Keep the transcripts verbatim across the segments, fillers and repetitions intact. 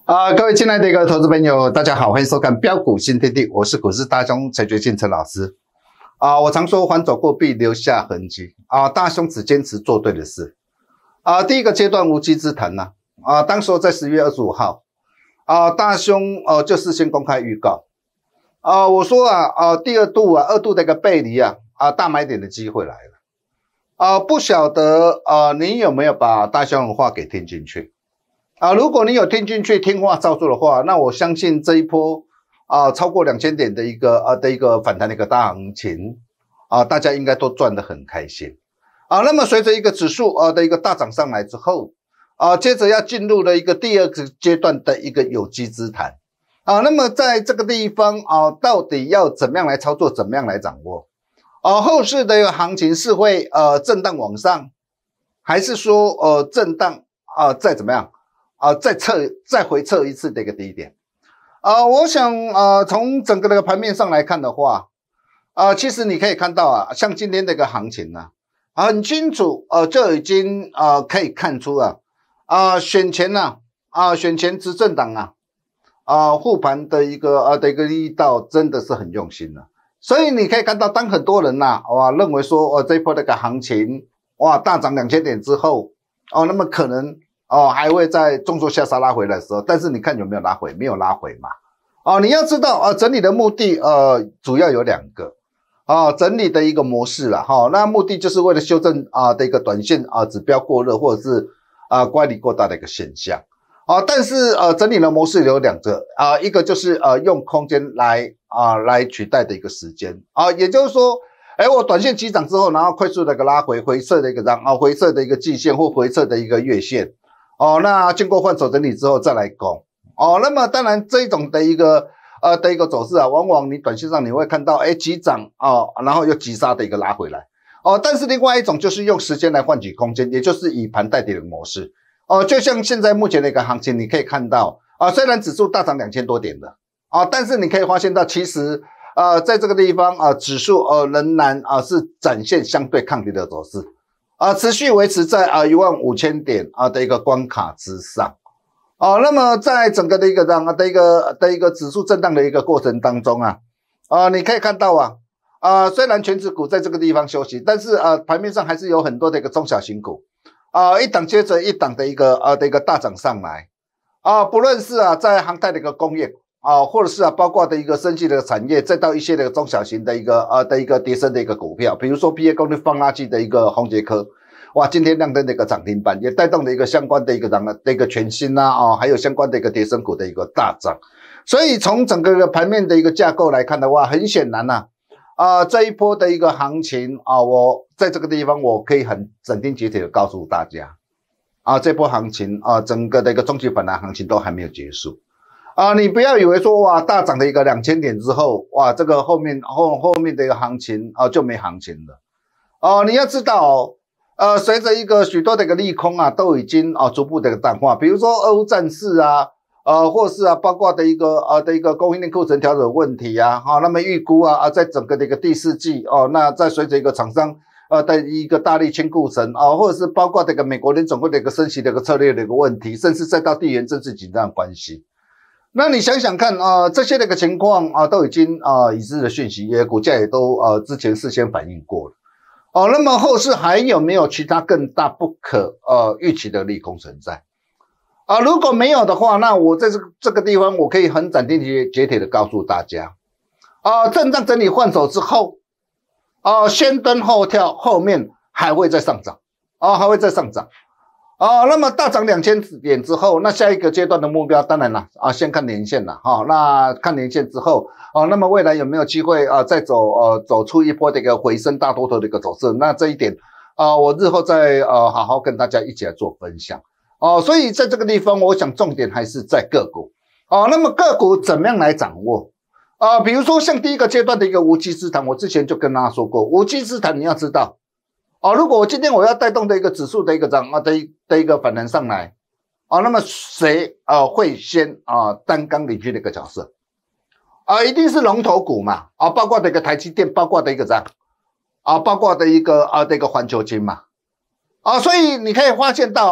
啊、呃，各位亲爱的一个投资朋友，大家好，欢迎收看标股新天地，我是股市大兄陈学进陈老师。啊、呃，我常说反走过必留下痕迹啊、呃，大兄只坚持做对的事啊、呃。第一个阶段无稽之谈呐啊、呃，当时在十月二十五号啊、呃，大兄呃就事先公开预告啊、呃，我说啊啊、呃，第二度啊二度的一个背离啊啊、呃、大买点的机会来了啊、呃，不晓得啊、呃、你有没有把大兄的话给听进去？啊，如果你有听进去听话照做的话，那我相信这一波啊超过两千点的一个啊的一个反弹的一个大行情啊，大家应该都赚得很开心啊。那么随着一个指数啊的一个大涨上来之后啊，接着要进入了一个第二个阶段的一个有机之谈啊。那么在这个地方啊，到底要怎么样来操作，怎么样来掌握啊？后市的一个行情是会呃震荡往上，还是说呃震荡啊再怎么样？啊、呃，再测再回测一次的一个低点，啊、呃，我想啊、呃，从整个的盘面上来看的话，啊、呃，其实你可以看到啊，像今天这个行情呢、啊，很清楚，呃，就已经啊、呃、可以看出啊，啊、呃、选前呢，啊、呃、选前执政党啊，啊护盘的一个啊的一个力道真的是很用心了，所以你可以看到，当很多人呐、啊，哇认为说，哦这一波这个行情哇大涨两千点之后，哦那么可能。哦，还会在重挫下杀拉回来的时候，但是你看有没有拉回？没有拉回嘛。哦，你要知道啊、呃，整理的目的呃主要有两个啊、哦，整理的一个模式啦，哈、哦，那目的就是为了修正啊、呃、的一个短线啊、呃、指标过热或者是啊、呃、乖离过大的一个现象啊、哦，但是呃整理的模式有两个啊、呃，一个就是呃用空间来啊、呃、来取代的一个时间啊、呃，也就是说。哎，我短线急涨之后，然后快速的一个拉回，回撤的一个让啊，回撤的一个季线或回撤的一个月线，哦，那经过换手整理之后再来攻，哦，那么当然这一种的一个呃的一个走势啊，往往你短线上你会看到，哎，急涨哦，然后又急杀的一个拉回来，哦，但是另外一种就是用时间来换取空间，也就是以盘带跌的模式，哦，就像现在目前的一个行情，你可以看到啊，虽然指数大涨两千多点的，啊，但是你可以发现到其实。呃，在这个地方啊、呃，指数呃仍然啊、呃、是展现相对抗跌的走势，啊、呃，持续维持在啊一万五千点啊的一个关卡之上，啊，那么在整个的一个这样的一个的一个指数震荡的一个过程当中啊，啊，你可以看到啊，啊，虽然全指股在这个地方休息，但是啊盘面上还是有很多的一个中小型股，啊，一档接着一档的一个啊的一个大涨上来，啊，不论是啊在航太的一个工业。啊，或者是啊，包括的一个生技的产业，再到一些的中小型的一个呃的一个跌升的一个股票，比如说 P A 功率放大器的一个宏捷科，哇，今天亮灯的一个涨停板，也带动了一个相关的一个涨的一个全新呐啊，还有相关的一个跌升股的一个大涨。所以从整个的盘面的一个架构来看的话，很显然呐、啊，啊这一波的一个行情啊，我在这个地方我可以很斩钉截铁的告诉大家，啊这波行情啊，整个的一个中期反弹行情都还没有结束。啊，你不要以为说哇大涨了一个两千点之后，哇这个后面后后面的一个行情啊就没行情了。哦、啊，你要知道哦，呃随着一个许多的一个利空啊都已经啊逐步的一个淡化，比如说俄乌战事啊，呃或是啊包括的一个呃的一个供应链库存调整问题啊，哈、啊，那么预估啊啊在整个的一个第四季哦、啊，那在随着一个厂商呃的一个大力清库存啊，或者是包括这个美国联总会的一个升息的一个策略的一个问题，甚至再到地缘政治紧张的关系。那你想想看啊、呃，这些的一个情况啊，都已经啊已知的讯息，也股价也都呃之前事先反映过了。哦，那么后市还有没有其他更大不可呃预期的利空存在？啊，如果没有的话，那我在这个这个地方，我可以很斩钉截铁的告诉大家，啊，震荡整理换手之后，啊，先蹲后跳，后面还会再上涨，啊，还会再上涨。啊、哦，那么大涨两千点之后，那下一个阶段的目标当然了啊，先看年线了哈、哦。那看年线之后，啊、哦，那么未来有没有机会啊，再走呃走出一波的一个回升大多头的一个走势？那这一点啊、呃，我日后再呃好好跟大家一起来做分享哦。所以在这个地方，我想重点还是在个股哦。那么个股怎么样来掌握啊、呃？比如说像第一个阶段的一个无稽之谈，我之前就跟大家说过，无稽之谈你要知道。哦，如果我今天我要带动的一个指数的一个涨啊的一的一个反弹上来，啊，那么谁啊会先啊担纲领军的一个角色？啊，一定是龙头股嘛，啊，包括的一个台积电，包括的一个涨，啊，包括的一个啊的一个环球金嘛，啊，所以你可以发现到哦，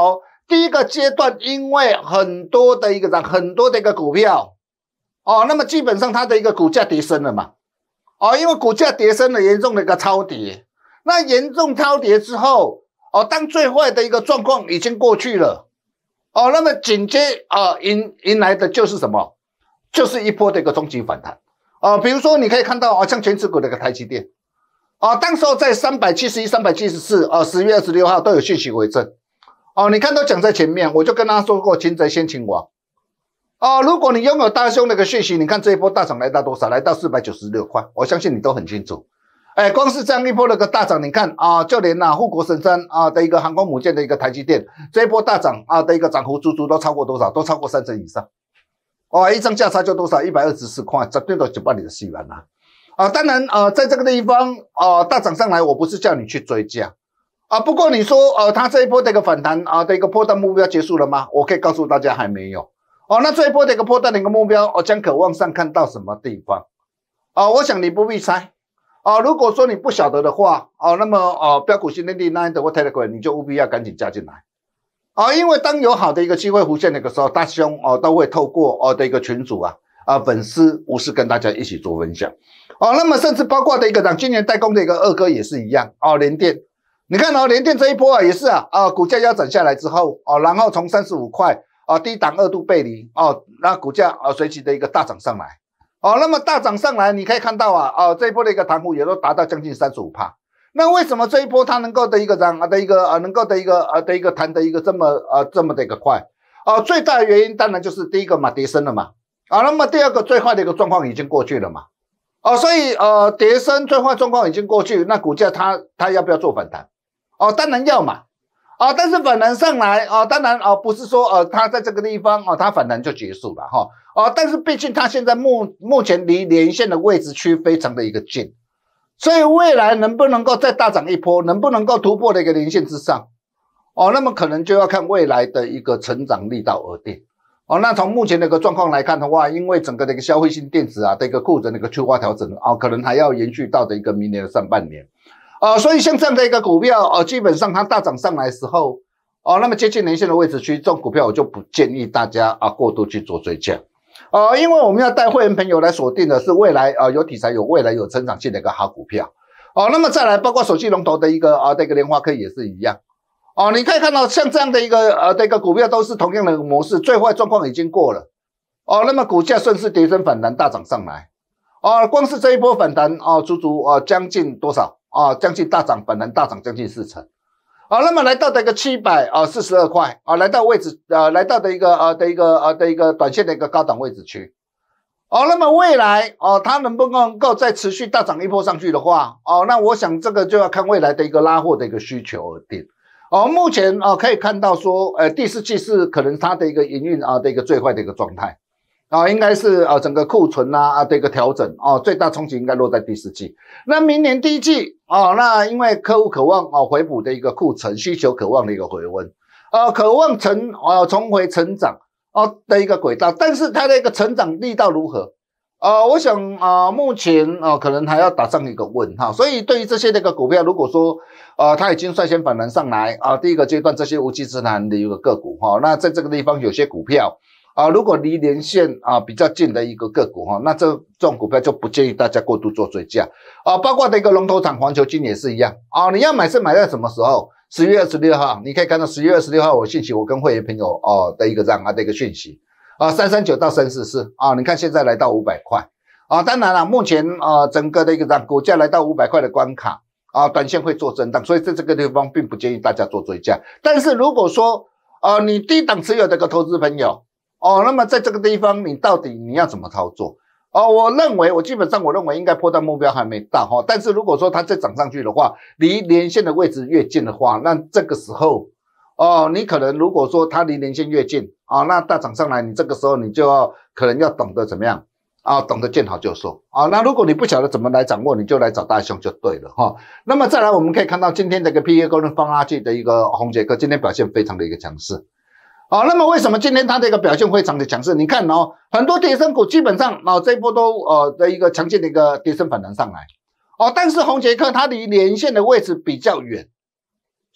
第一个阶段，因为很多的一个涨，很多的一个股票，哦，那么基本上它的一个股价跌升了嘛，哦，因为股价跌升了，严重的一个超跌，那严重超跌之后，哦，当最坏的一个状况已经过去了，哦，那么紧接啊迎迎来的就是什么？就是一波的一个终极反弹，哦，比如说你可以看到啊，像全指股的一个台积电。啊，当时候在三百七十一、三百七十四，啊，十月二十六号都有讯息为证。哦，你看都讲在前面，我就跟他说过，擒贼先擒王。哦，如果你拥有大兄那个讯息，你看这一波大涨来到多少？来到四百九十六块，我相信你都很清楚。哎，光是这样一波那个大涨，你看啊，就连呐护国神山啊的一个航空母舰的一个台积电，这一波大涨啊的一个涨幅足足都超过多少？都超过三成以上。哦，一张价差就多少？一百二十四块，绝对都就把你的戏完了。啊，当然，呃，在这个地方，呃，大涨上来，我不是叫你去追价，啊，不过你说，呃，它这一波的一个反弹啊的一个波段目标结束了吗？我可以告诉大家还没有。哦，那这一波的一个波段的一个目标，我将可往上看到什么地方？啊，我想你不必猜。啊，如果说你不晓得的话，啊，那么，呃，标股新天地 Line 的或 Telegram， 你就务必要赶紧加进来。啊，因为当有好的一个机会浮现的时候，大兄哦、啊、都会透过哦、啊、的一个群组啊。啊，粉丝无私跟大家一起做分享，哦，那么甚至包括的一个让今年代工的一个二哥也是一样，哦，联电，你看哦，联电这一波啊也是啊，啊，股价腰斩下来之后，哦，然后从三十五块啊低档二度背离，哦，那股价啊随即的一个大涨上来，哦，那么大涨上来，你可以看到啊，哦，这一波的一个弹幅也都达到将近 百分之三十五， 那为什么这一波它能够的一个涨啊的一个啊能够的一个啊的一个弹的一个这么呃、啊、这么的一个快，啊，最大的原因当然就是第一个嘛跌升了嘛。啊，那么第二个最坏的一个状况已经过去了嘛，哦，所以呃，跌升最坏状况已经过去，那股价它它要不要做反弹？哦，当然要嘛，啊，但是反弹上来啊，当然啊，不是说呃它在这个地方啊，它反弹就结束了哈，啊，但是毕竟它现在目目前离连线的位置区非常的一个近，所以未来能不能够再大涨一波，能不能够突破的一个连线之上，哦，那么可能就要看未来的一个成长力道而定。哦，那从目前的一个状况来看的话，因为整个的一个消费性电子啊的一个库存的一个去化调整啊，可能还要延续到的一个明年的上半年，啊，所以像这样的一个股票，呃、啊，基本上它大涨上来的时候，哦、啊，那么接近年线的位置区，这种股票我就不建议大家啊过度去做追加，啊，因为我们要带会员朋友来锁定的是未来啊有题材、有未来有成长性的一个好股票，哦、啊，那么再来包括手机龙头的一个啊这个联发科也是一样。哦，你可以看到像这样的一个呃的一个股票都是同样的模式，最坏状况已经过了，哦，那么股价顺势跌升反弹大涨上来，哦，光是这一波反弹哦，足足哦将近多少啊？将近大涨反弹大涨将近四成，啊，那么来到的一个七百啊四十二块啊，来到位置呃来到的一个呃的一个呃的一个短线的一个高档位置区，哦，那么未来哦它能不能够再持续大涨一波上去的话，哦，那我想这个就要看未来的一个拉货的一个需求而定。哦，目前啊、呃、可以看到说，呃，第四季是可能它的一个营运啊的一个最坏的一个状态，啊，应该是啊整个库存啊啊的一个调整哦，最大冲击应该落在第四季。那明年第一季哦，那因为客户渴望啊回补的一个库存需求，渴望的一个回温，呃，渴望成啊重回成长哦的一个轨道，但是它的一个成长力道如何？呃，我想啊、呃，目前啊、呃，可能还要打上一个问号，所以对于这些那个股票，如果说呃，它已经率先反弹上来啊、呃，第一个阶段这些无稽之谈的一个个股哈、哦，那在这个地方有些股票啊、呃，如果离连线啊、呃、比较近的一个个股哈、哦，那这这种股票就不建议大家过度做追加啊、呃，包括的一个龙头厂环球金也是一样啊、呃，你要买是买在什么时候？十月二十六号，你可以看到十月二十六号我讯息，我跟会员朋友哦的一个这样啊的一个讯息。啊，三三九到三四四啊，你看现在来到五百块啊，当然了，目前啊整个的一个让股价来到五百块的关卡啊，短线会做震荡，所以在这个地方并不建议大家做追加。但是如果说啊你低档持有这个投资朋友哦，那么在这个地方你到底你要怎么操作？哦，我认为我基本上我认为应该波段目标还没到哈，但是如果说它再涨上去的话，离连线的位置越近的话，那这个时候。哦，你可能如果说它离年线越近啊、哦，那大涨上来，你这个时候你就要可能要懂得怎么样啊、哦，懂得见好就收啊、哦。那如果你不晓得怎么来掌握，你就来找大兄就对了哈、哦。那么再来，我们可以看到今天的一个 P E 功能放大器的一个宏捷科，今天表现非常的一个强势。好、哦，那么为什么今天它的一个表现非常的强势？你看哦，很多跌升股基本上哦这一波都呃的一个强劲的一个跌升反弹上来哦，但是宏捷科它离连线的位置比较远。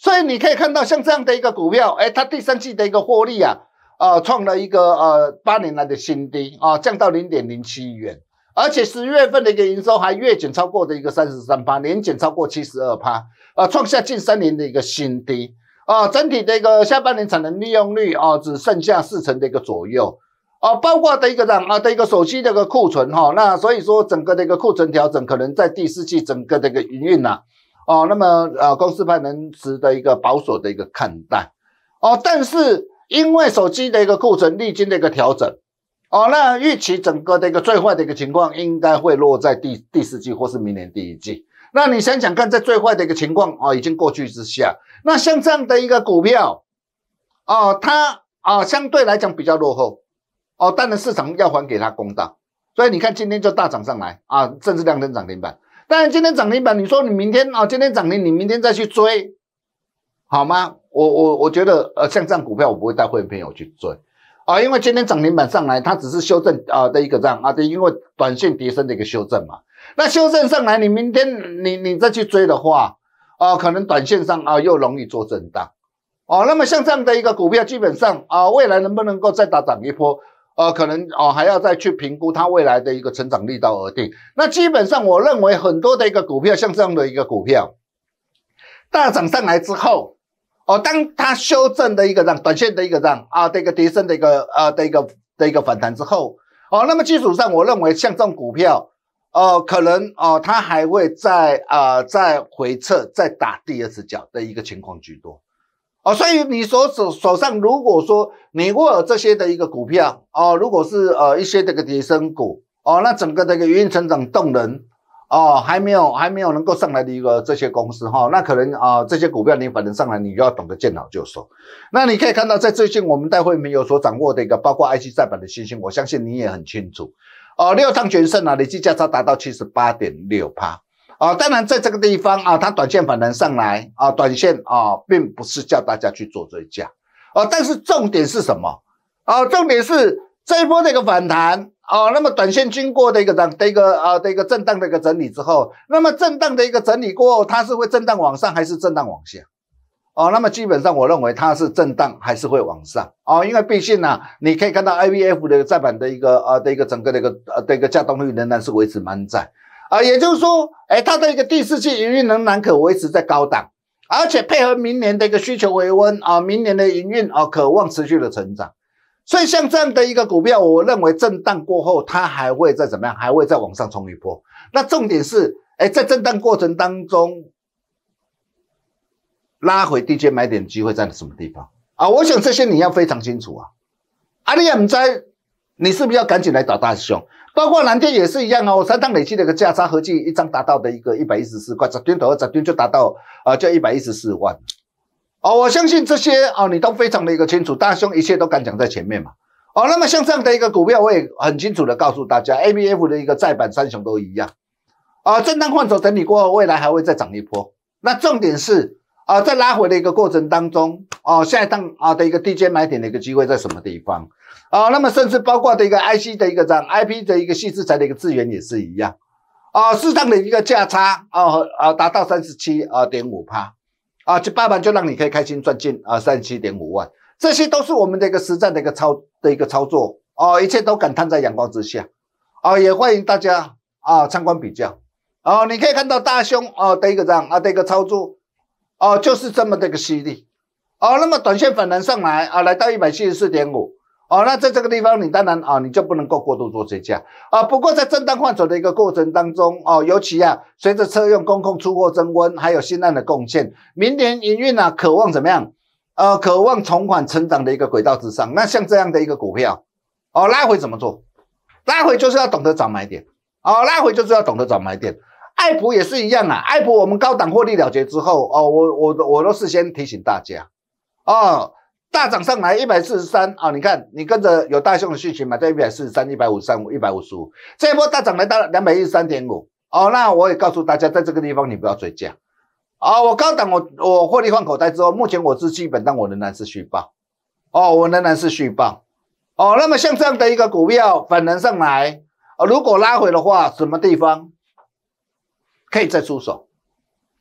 所以你可以看到像这样的一个股票，哎，它第三季的一个获利啊，呃，创了一个呃八年来的新低啊，降到 零点零七元，而且十月份的一个营收还月减超过的一个 百分之三十三， 年减超过 百分之七十二， 啊，创下近三年的一个新低啊，整体的一个下半年产能利用率啊，只剩下四成的一个左右。啊，包括的一个让啊的一个手机的一个库存哈、哦，那所以说整个的一个库存调整可能在第四季整个的一个营运呐，哦，那么呃公司派能持的一个保守的一个看待，哦，但是因为手机的一个库存历经的一个调整，哦，那预期整个的一个最坏的一个情况应该会落在第第四季或是明年第一季。那你想想看，在最坏的一个情况哦已经过去之下，那像这样的一个股票，哦，它啊相对来讲比较落后。哦，当然市场要还给他公道，所以你看今天就大涨上来啊，甚至亮灯涨停板。当然今天涨停板，你说你明天啊，今天涨停，你明天再去追，好吗？我我我觉得呃，像这样股票我不会带会员朋友去追啊，因为今天涨停板上来，它只是修正啊的一个这样啊，的因为短线跌升的一个修正嘛。那修正上来，你明天你你再去追的话，啊，可能短线上啊又容易做震荡哦。那么像这样的一个股票，基本上啊，未来能不能够再打涨一波？呃，可能哦还要再去评估它未来的一个成长力道而定。那基本上我认为很多的一个股票，像这样的一个股票，大涨上来之后，哦，当它修正的一个让短线的一个让啊的一个跌升的一个啊的一个的一个反弹之后，哦，那么基础上我认为像这种股票，呃，可能哦它还会再啊、呃、再回撤，再打第二次脚的一个情况居多。哦，所以你所手手上如果说你握有这些的一个股票哦，如果是呃一些这个跌升股哦，那整个这个营运成长动能哦还没有还没有能够上来的一个这些公司哈、哦，那可能啊、呃、这些股票你反正上来你就要懂得见好就收。那你可以看到在最近我们带会朋友所掌握的一个包括 I C 载板的信心，我相信你也很清楚哦，六趟全胜啊，累计价差达到 百分之七十八点六。啊，当然在这个地方啊，它短线反弹上来啊，短线啊，并不是叫大家去做追加啊，但是重点是什么啊？重点是这一波的一个反弹啊，那么短线经过的一个的一个啊的一个震荡的一个整理之后，那么震荡的一个整理过后，它是会震荡往上还是震荡往下？哦，那么基本上我认为它是震荡还是会往上哦，因为毕竟呢、啊，你可以看到 I B F 的载板的一个啊的一个整个的一个呃的一个稼动率仍然是维持满载。啊，也就是说，哎，它的一个第四季营运仍然可维持在高档，而且配合明年的一个需求回温啊，明年的营运啊，可望持续的成长。所以像这样的一个股票，我认为震荡过后，它还会再怎么样，还会再往上冲一波。那重点是，哎，在震荡过程当中，拉回低阶买点机会在什么地方啊？我想这些你要非常清楚啊。啊，你也不知道，你是不是要赶紧来找大兄？包括蓝电也是一样哦，三趟累计的一个价差合计一张达到的一个一百一十四块，十天头十天就达到啊、呃，就一百一十四万。哦，我相信这些哦，你都非常的一个清楚，大兄一切都敢讲在前面嘛。哦，那么像这样的一个股票，我也很清楚的告诉大家 ，A B F 的一个载板三雄都一样啊，震荡换手整理过后，未来还会再涨一波。那重点是啊，在拉回的一个过程当中，哦，下一档啊的一个低阶买点的一个机会在什么地方？啊，那么甚至包括的一个 I C 的一个涨 I P 的一个细制材的一个资源也是一样，啊，适当的一个价差啊啊达到 三十七点五 趴，啊，这八盘就让你可以开心赚进啊 三十七点五 万，这些都是我们的一个实战的一个操的一个操作，哦、啊，一切都敢摊在阳光之下，啊，也欢迎大家啊参观比较，啊，你可以看到大兄啊的一个这样啊的一个操作，哦、啊，就是这么的一个犀利，哦、啊，那么短线反弹上来啊，来到 一百七十四点五。哦，那在这个地方，你当然啊，你就不能够过度做追加啊。不过在震荡换手的一个过程当中，哦，尤其啊，随着车用公控出货增温，还有新案的贡献，明年营运啊，渴望怎么样？呃，渴望重返成长的一个轨道之上。那像这样的一个股票，哦，拉回怎么做？拉回就是要懂得找买点，哦，拉回就是要懂得找买点。爱普也是一样啊，爱普我们高档获利了结之后，哦，我我我都事先提醒大家，哦。大涨上来一百四十三啊！你看，你跟着有大兄的讯息买在一百四十三、一百五十三、一百五十五，这一波大涨来到两百一十三点五哦。那我也告诉大家，在这个地方你不要追加啊！我高档我我获利换口袋之后，目前我是基本单我仍然是续报哦，我仍然是续报哦。那么像这样的一个股票反弹上来，啊，如果拉回的话，什么地方可以再出手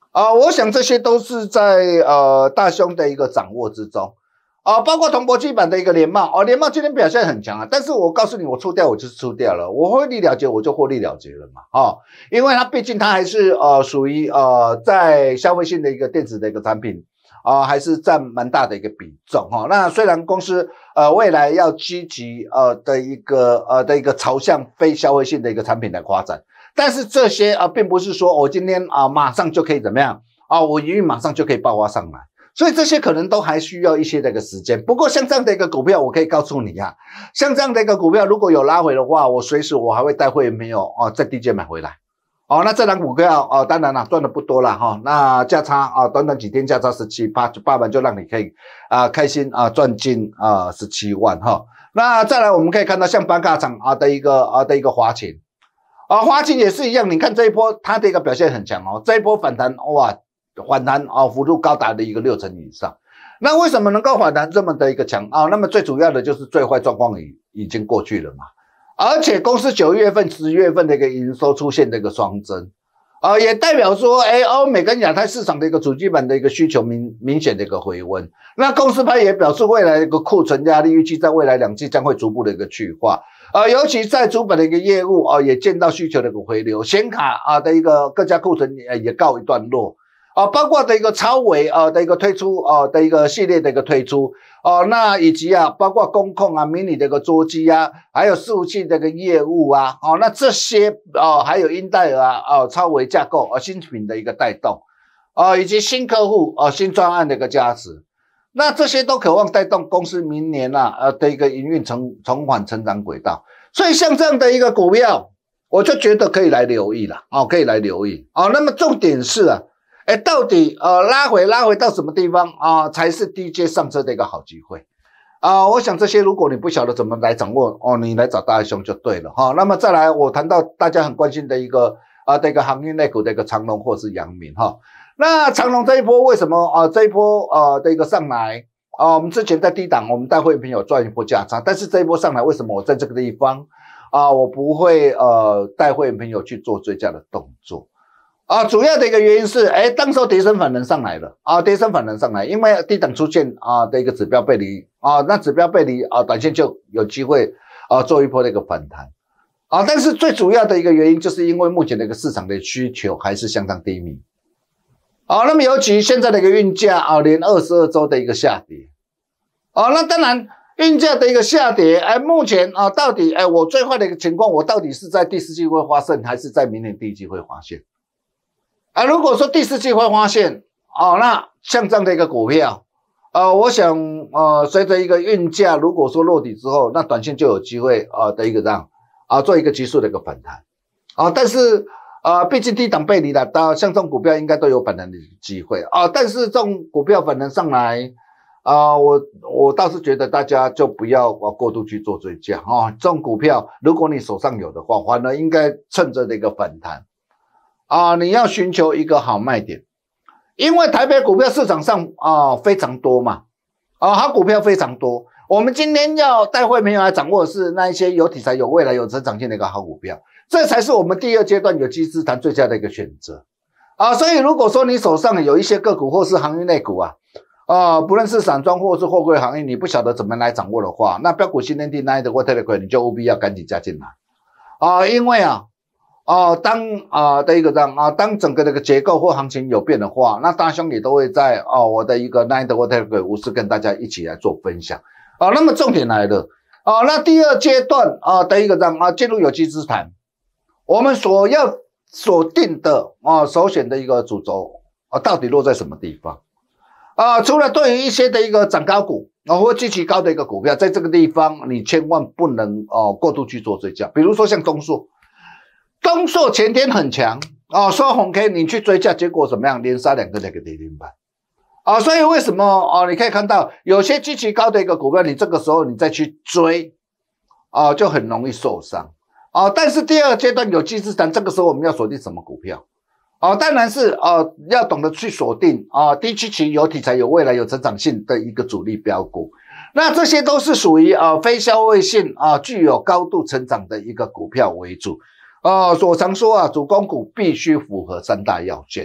啊、呃，我想这些都是在呃大兄的一个掌握之中。啊、呃，包括铜箔基板的一个联茂，哦，联茂今天表现很强啊，但是我告诉你，我出掉我就是出掉了，我获利了结我就获利了结了嘛，哦，因为它毕竟它还是呃属于呃在消费性的一个电子的一个产品啊、呃，还是占蛮大的一个比重哈、哦。那虽然公司呃未来要积极呃的一个呃的一个朝向非消费性的一个产品来发展，但是这些啊、呃、并不是说我今天啊、呃、马上就可以怎么样啊、呃，我营运马上就可以爆发上来。所以这些可能都还需要一些的一个时间，不过像这样的一个股票，我可以告诉你啊，像这样的一个股票，如果有拉回的话，我随时我还会带会员朋友哦，在低阶买回来。哦，那这档股票哦，当然了，赚的不多了哈、哦，那价差啊、哦，短短几天价差十七八八万就让你可以啊、呃、开心啊赚进啊十七万哈、哦。那再来我们可以看到像板卡厂啊的一个啊的一个华勤啊，华勤也是一样，你看这一波它的一个表现很强哦，这一波反弹哇。反弹啊、哦，幅度高达的一个六成以上。那为什么能够反弹这么的一个强啊、哦？那么最主要的就是最坏状况已已经过去了嘛。而且公司九月份、十月份的一个营收出现的一个双增，啊、呃，也代表说，哎，欧美跟亚太市场的一个主机板的一个需求明明显的一个回温。那公司派也表示，未来的一个库存压力预计在未来两季将会逐步的一个去化。呃，尤其在主板的一个业务啊、呃，也见到需求的一个回流，显卡啊的一个各家库存也也告一段落。啊，包括的一个超微啊的一个推出啊的一个系列的一个推出哦、啊，那以及啊包括工控啊、迷你的一个桌机啊，还有伺服器的一个业务啊，哦、啊，那这些啊还有英戴尔啊、啊超微架构啊新品的一个带动啊，以及新客户啊新专案的一个加持，那这些都渴望带动公司明年啊呃的一个营运重重返成长轨道，所以像这样的一个股票，我就觉得可以来留意了啊，可以来留意啊。那么重点是啊。哎，到底呃拉回拉回到什么地方啊、呃、才是低阶上车的一个好机会啊、呃？我想这些如果你不晓得怎么来掌握哦，你来找大兄就对了哈、哦。那么再来，我谈到大家很关心的一个啊、呃、的一个航运类股的一个长荣或是阳明哈、哦。那长荣这一波为什么啊、呃、这一波啊、呃、的一个上来啊、呃？我们之前在低档我们带会员朋友赚一波价差，但是这一波上来为什么我在这个地方啊、呃、我不会呃带会员朋友去做追加的动作？啊，主要的一个原因是，哎，当时候跌升反弹上来了啊，跌升反弹上来，因为低档出现啊的一个指标背离啊，那指标背离啊，短线就有机会啊做一波的一个反弹啊，但是最主要的一个原因就是因为目前的一个市场的需求还是相当低迷啊，那么尤其现在的一个运价啊，连二十二周的一个下跌啊，那当然运价的一个下跌，哎，目前啊到底哎我最坏的一个情况，我到底是在第四季会发生，还是在明年第一季会发现？啊，如果说第四季会发现哦，那像这样的一个股票，呃，我想呃，随着一个运价如果说落底之后，那短线就有机会啊、呃、的一个这样啊做一个急速的一个反弹啊，但是呃，毕竟低档背离了，到像这种股票应该都有反弹的机会啊，但是这种股票反弹上来啊、呃，我我倒是觉得大家就不要啊过度去做追加啊，这种股票如果你手上有的话，反而应该趁着的一个反弹。啊，你要寻求一个好卖点，因为台北股票市场上啊非常多嘛，啊好股票非常多。我们今天要带会朋友来掌握的是那一些有题材、有未来、有成长性的一个好股票，这才是我们第二阶段有机资产最佳的一个选择啊。所以如果说你手上有一些个股或是航运类股啊，啊不论是散装或是货柜行业，你不晓得怎么来掌握的话，那标股新天地那一的 Telegram 你就务必要赶紧加进来啊，因为啊。哦，当啊、呃、的一个这样啊，当整个这个结构或行情有变的话，那大兄也都会在哦我的一个 Nine 的 Telegram 无私跟大家一起来做分享啊。那么重点来了啊，那第二阶段啊的一个这样啊进入有机资产，我们所要锁定的啊首选的一个主轴啊，到底落在什么地方啊？除了对于一些的一个涨高股啊或极其高的一个股票，在这个地方你千万不能哦、啊、过度去做追加，比如说像中塑。东硕前天很强哦，收红 K 你去追价，结果怎么样？连杀两个那个跌停板啊，所以为什么哦？你可以看到有些极其高的一个股票，你这个时候你再去追啊，就很容易受伤啊。但是第二阶段有机资产，这个时候我们要锁定什么股票啊？当然是啊，要懂得去锁定啊，低基期有题材、有未来、有成长性的一个主力标股。那这些都是属于啊非消费性啊，具有高度成长的一个股票为主。啊、呃，我常说啊，主攻股必须符合三大要件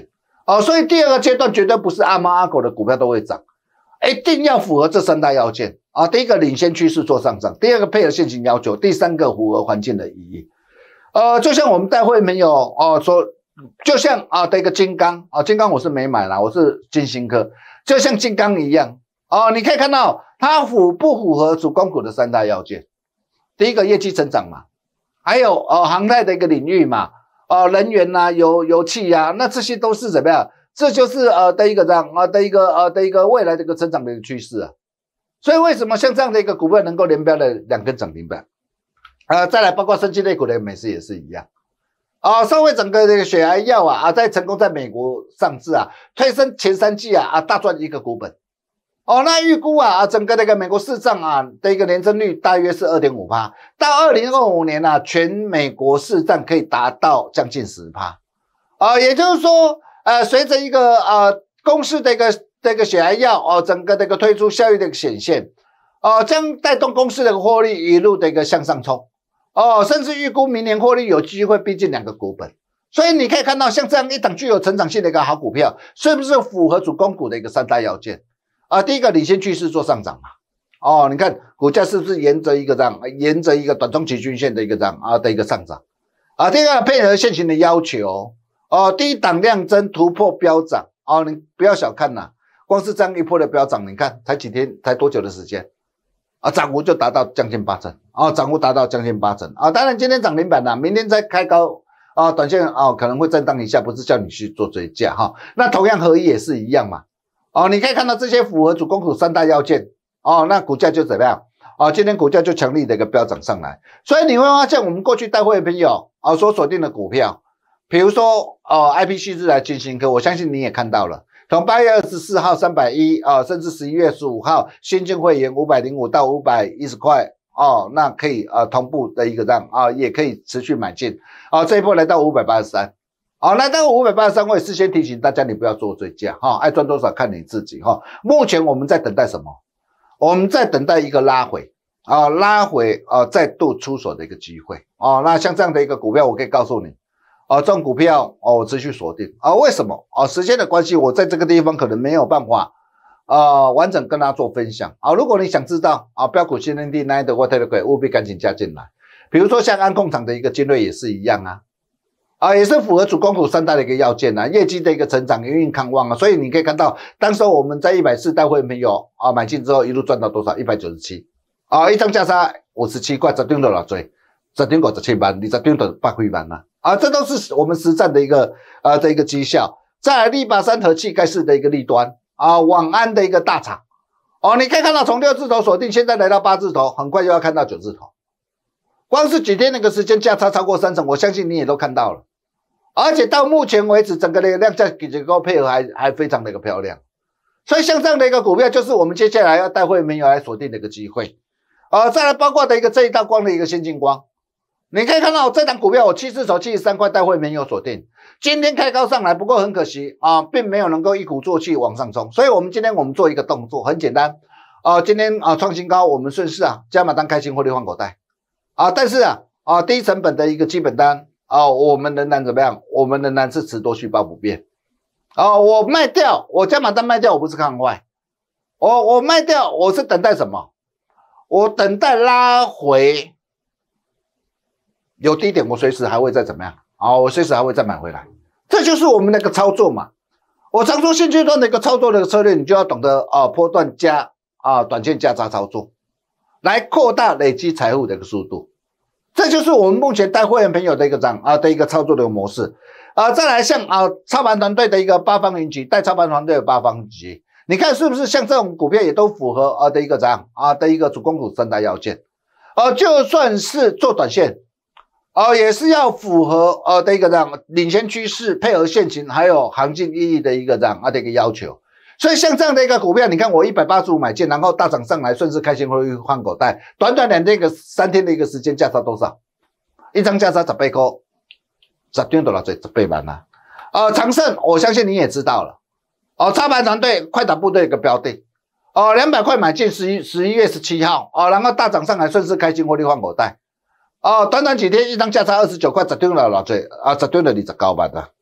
哦，所以第二个阶段绝对不是阿猫阿狗的股票都会涨，一定要符合这三大要件啊。第一个领先趋势做上涨，第二个配合现行要求，第三个符合环境的意义。呃，就像我们带会没有哦说，就像啊的一个金刚啊，金刚我是没买啦，我是金星科，就像金刚一样哦，你可以看到它符不符合主攻股的三大要件？第一个业绩成长嘛，还有呃航太的一个领域嘛，哦能源呐、啊、油油气呀、啊，那这些都是怎么样？这就是呃的一个这样啊的一个呃的一个未来的一个成长的一个趋势啊。所以为什么像这样的一个股票能够连标了两根涨停板？呃，再来包括生技类股的美食也是一样。啊，稍微整个这个血癌药啊啊，在成功在美国上市啊，推升前三季啊啊大赚一个股本。哦，那预估啊啊，整个那个美国市场啊的一个年增率大约是 百分之二点五， 到二零二五年啊，全美国市占可以达到将近 百分之十。啊，也就是说，呃，随着一个呃公司的一个这个血癌药哦，整个这个推出效益的一个显现，哦，将带动公司的获利一路的一个向上冲。哦，甚至预估明年获利有机会逼近两个股本，所以你可以看到像这样一档具有成长性的一个好股票，是不是符合主攻股的一个三大要件啊？第一个领先趋势做上涨嘛，哦，你看股价是不是沿着一个这样，沿着一个短中期均线的一个这样啊的一个上涨啊？第二个配合现行的要求，哦，低档量增突破飙涨，哦，你不要小看呐，光是这样一波的飙涨，你看才几天，才多久的时间？啊，涨幅就达到将近八成啊，涨幅达到将近八成啊。当然今天涨停板啦，明天再开高啊，短线啊可能会震荡一下，不是叫你去做追价哈。那同样合一也是一样嘛。哦，你可以看到这些符合主攻股三大要件哦，那股价就怎么样？哦，今天股价就强力的一个飙涨上来。所以你会发现我们过去带会的朋友啊所锁定的股票，比如说哦 I P C 日来金星科，我相信你也看到了。从八月二十四号三百一啊，甚至十一月十五号新进会员五百零五到五百一十块哦，那可以呃同步的一个这样啊，也可以持续买进啊，这一波来到五百八十三，好，来到五百八十三，我也事先提醒大家，你不要做追加哈，爱赚多少看你自己哈。目前我们在等待什么？我们在等待一个拉回啊，拉回啊再度出手的一个机会哦。那像这样的一个股票，我可以告诉你。哦，这种股票哦，我持续锁定啊。为什么？哦，时间的关系，我在这个地方可能没有办法呃完整跟大家做分享啊。如果你想知道啊，标股新天地那的我特别务必赶紧加进来。比如说像安控厂的一个精锐也是一样啊，啊也是符合主攻股三大的一个要件啊，业绩的一个成长，营运康旺啊。所以你可以看到，当时我们在一百四带会朋友啊买进之后，一路赚到多少？一百九十七啊，一张价差五十七块，十张多少追？十张五十七万，二十张就百几万啊。啊，这都是我们实战的一个呃的一个绩效。再来力拔山和气盖世的一个利端啊，网安的一个大厂哦，你可以看到从六字头锁定，现在来到八字头，很快又要看到九字头。光是几天那个时间价差超过三成，我相信你也都看到了。而且到目前为止，整个的量价结构配合还还非常的一个漂亮。所以像这样的一个股票，就是我们接下来要带会员友来锁定的一个机会。呃，再来包括的一个这一道光的一个先进光。你可以看到这档股票，我七字头七十三块带会没有锁定，今天开高上来，不过很可惜啊，并没有能够一鼓作气往上冲，所以我们今天我们做一个动作，很简单啊，今天啊创新高，我们顺势啊加码单开新获利换口袋啊，但是啊啊低成本的一个基本单啊，我们仍然怎么样？我们仍然是持多续报不变啊，我卖掉，我加码单卖掉，我不是看坏，我我卖掉，我是等待什么？我等待拉回。有低点，我随时还会再怎么样啊？我随时还会再买回来，这就是我们那个操作嘛。我常说现阶段的一个操作的策略，你就要懂得啊，波段加啊，短线价差操作，来扩大累积财富的一个速度。这就是我们目前带会员朋友的一个涨啊的一个操作的一个模式啊。再来像啊操盘团队的一个八方云集，带操盘团队的八方云集，你看是不是像这种股票也都符合啊的一个这样啊的一个主攻股三大要件？啊，就算是做短线。哦，也是要符合呃的一个这样领先趋势，配合现行，还有行情意义的一个这样啊的一个要求。所以像这样的一个股票，你看我一百八十五买进，然后大涨上来，顺势开新获利换口袋，短短两天个三天的一个时间，价差多少？一张价差十八块，十张多少最十八万啊！呃，长盛我相信你也知道了，哦，操盘团队快打部队一个标的，哦，两百块买进十一十一月十七号，哦，然后大涨上来，顺势开新获利换口袋。哦，短短几天，一张价差二十九块，十张了偌济啊，十张了二十九万啊！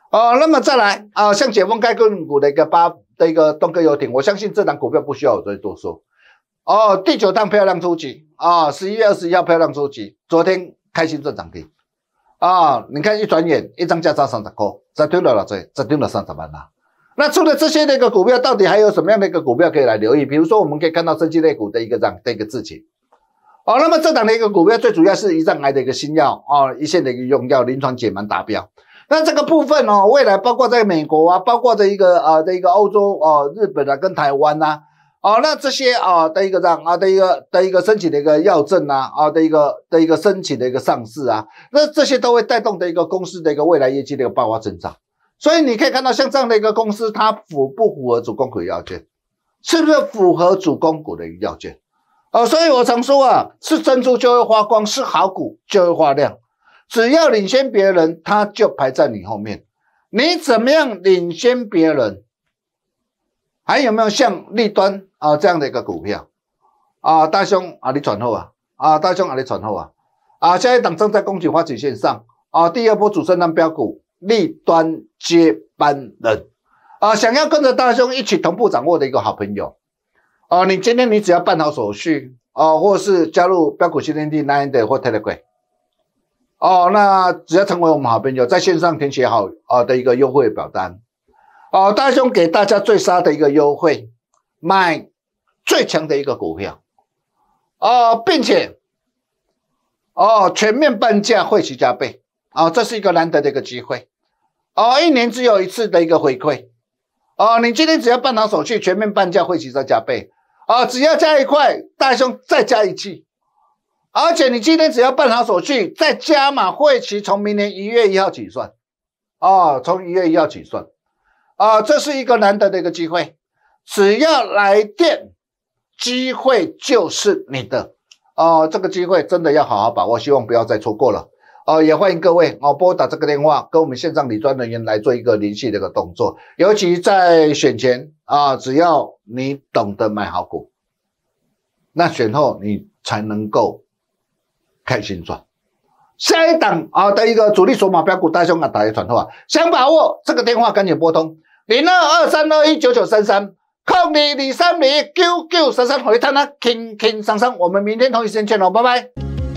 哦，那么再来啊，像解封概念股的一个八的一个东哥游艇，我相信这档股票不需要我再多说。哦，第九档漂亮出击啊，十一月二十一号漂亮出击，昨天开心赚涨停啊！你看一转眼一张价差三十块，再丢了了这，再丢了三十万啦。那除了这些的一个股票，到底还有什么样的一个股票可以来留意？比如说，我们可以看到生技类股的一个这样的一个事情。哦，那么这档的一个股票最主要是胰脏癌的一个新药哦，一线的一个用药临床解盲达标。那这个部分哦，未来包括在美国啊，包括的一个呃的一个欧洲哦、日本啊跟台湾呐、啊，哦，那这些啊的一个这样啊的一个的一个申请的一个药证啊啊的一个的一个申请的一个上市啊，那这些都会带动的一个公司的一个未来业绩的一个爆发增长。所以你可以看到，像这样的一个公司，它符不符合主攻股要件？是不是符合主攻股的一个要件？哦，所以我常说啊，是珍珠就会发光，是好股就会发亮。只要领先别人，它就排在你后面。你怎么样领先别人？还有没有像立端啊这样的一个股票？啊，大兄啊，你转后啊，啊，大兄啊，你转后啊，啊，下一档正在恭喜发起线上啊，第二波主升浪标股。立端接班人啊，想要跟着大兄一起同步掌握的一个好朋友啊，你今天你只要办好手续啊，或是加入标股新天地 Line 的或 Telegram 哦，那只要成为我们好朋友，在线上填写好啊的一个优惠表单哦，大兄给大家最杀的一个优惠，买最强的一个股票哦，并且哦全面半价，会期加倍。哦，这是一个难得的一个机会，哦，一年只有一次的一个回馈，哦，你今天只要办好手续，全面半价，会期再加倍，哦，只要加一块，大兄再加一季，而且你今天只要办好手续，再加码会期，从明年一月一号起算，哦，从一月一号起算，啊、哦，这是一个难得的一个机会，只要来电，机会就是你的，哦，这个机会真的要好好把握，希望不要再错过了。哦，也欢迎各位哦拨打这个电话，跟我们线上理专人员来做一个联系的一个动作。尤其在选前啊，只要你懂得买好股，那选后你才能够开心赚。下一档啊的一个主力筹码标股，大兄啊打一传话，想把握这个电话赶紧拨通零二二三二一九九三三空二二三二九九三三，回探他轻轻松松。我们明天同一时间见喽，拜拜。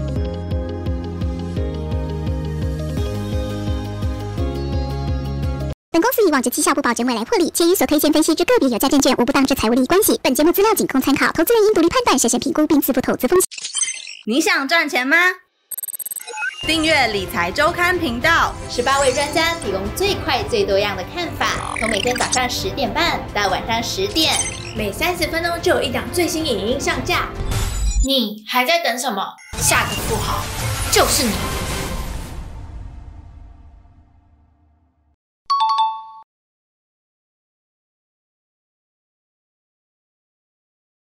本公司以往之绩效不保证未来获利，且与所推荐分析之个别有价证券无不当之财务利益关系。本节目资料仅供参考，投资人应独立判断、审慎评估并自负投资风险。 你想赚钱吗？订阅理财周刊频道， 十八位专家提供最快最多样的看法，从每天早上十点半到晚上十点， 每三十分钟就有一档最新影音上架。你还在等什么？下个富豪就是你。